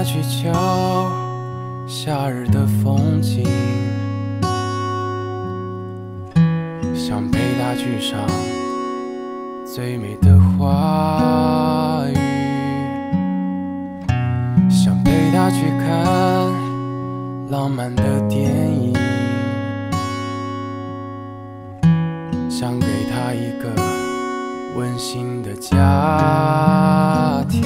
他去瞧夏日的风景，想陪他去赏最美的花语，想陪他去看浪漫的电影，想给他一个温馨的家庭，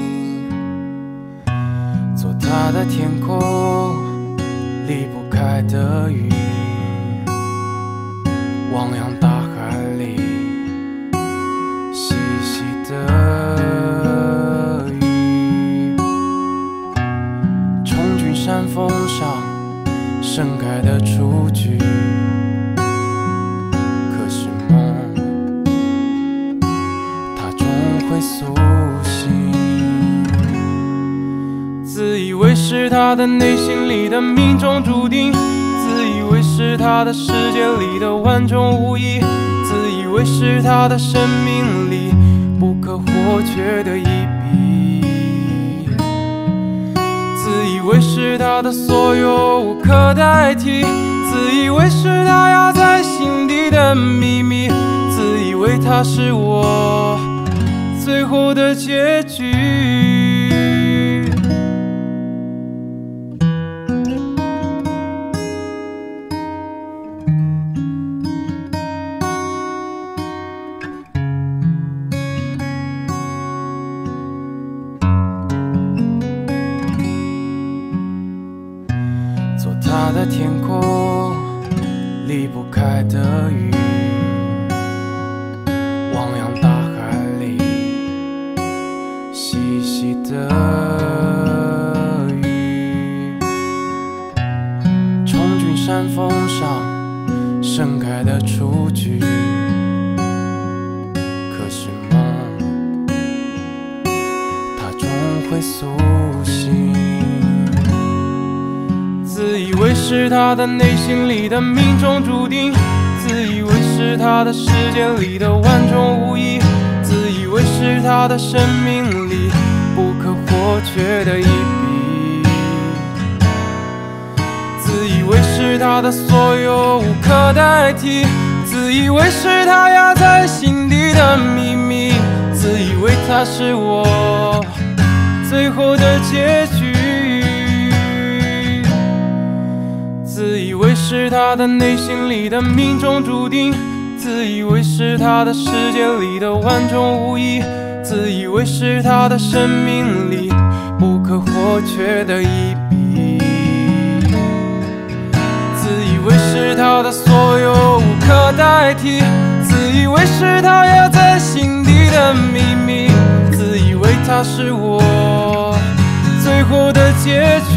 做他的天空，离不开的云，汪洋大海里细细的雨，从君山峰上盛开的雏菊，可是梦它终会苏醒。自以为是他的内心里的命中注定，自以为是他的世界里的万中无一，自以为是他的生命里不可或缺的一笔，自以为是他的所有无可代替，自以为是他压在心底的秘密，自以为他是我最后的结局。做他的天空，离不开的云，汪洋大海里细细的雨，从君山峰上盛开的雏菊，可是梦它终会苏醒。自以为是他的内心里的命中注定，自以为是他的世界里的万中无一，自以为是他的生命里不可或缺的一笔，自以为是他的所有无可代替，自以为是他压在心底的秘密，自以为他是我最后的结局，自以为是他的内心里的命中注定，自以为是他的世界里的万中无一，自以为是他的生命里不可或缺的一笔，自以为是他的所有无可代替，自以为是他压在心底的秘密，自以为他是我最后的结局。